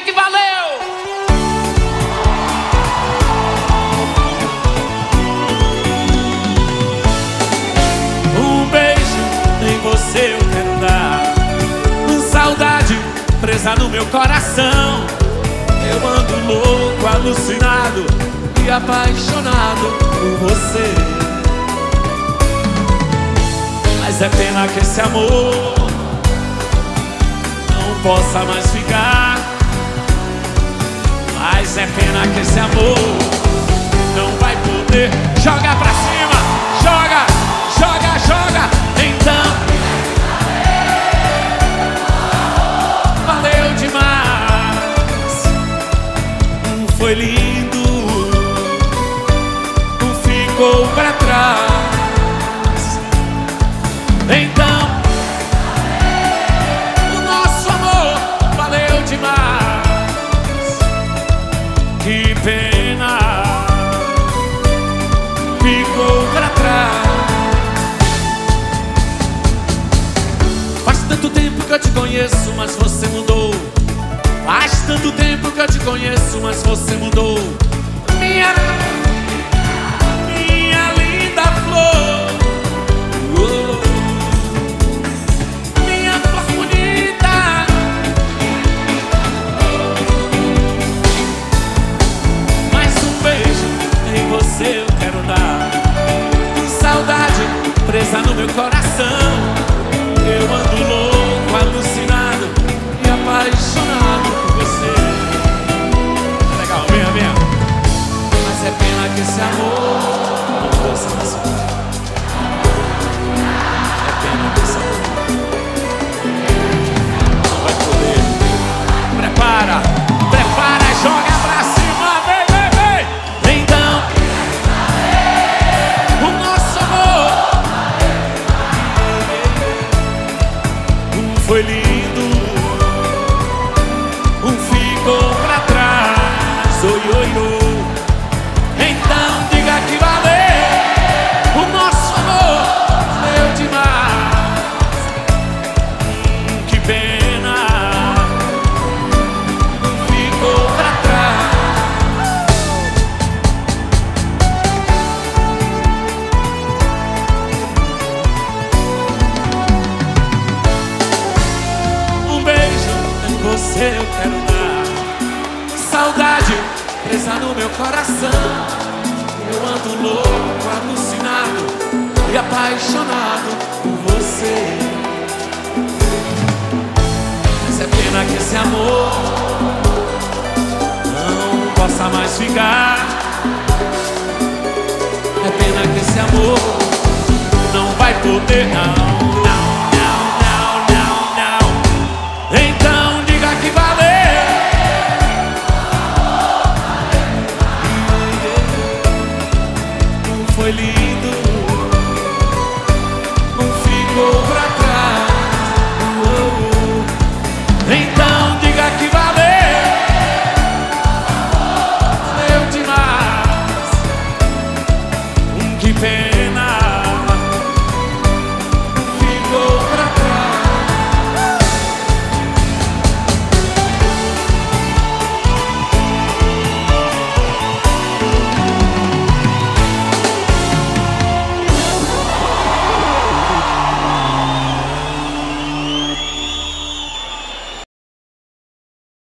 que valeu! Um beijo em você eu quero dar. Saudade presa no meu coração. Eu ando louco, alucinado e apaixonado por você. Mas é pena que esse amor não possa mais ficar. Mas é pena que esse amor não vai poder. Joga pra cima, joga, joga, joga. Então valeu demais. Foi lindo, ficou pra trás. Então o nosso amor valeu demais. Que pena, ficou pra trás. Faz tanto tempo que eu te conheço, mas você mudou. Faz tanto tempo que eu te conheço, mas você mudou. Minha linda flor, minha flor bonita. Mais um beijo em você eu quero dar. Saudade presa no meu coração. Eu ando louco, alucinado e apaixonado por você. Legal, venha, venha. Mas é pena que esse amor não possa mais ficar. É pena que esse amor não vai poder. Prepara, prepara, joga pra cima, vem, vem, vem. Então o nosso amor foi lindo, ficou pra trás. Oi, oi, oi. Então diga que valeu. O nosso amor valeu demais. Que pena, ficou pra trás. Um beijo em você eu quero dar. Saudade presa no meu coração. Eu ando louco, alucinado e apaixonado por você. Mas é pena que esse amor não possa mais ficar. É pena que esse amor não vai poder, não.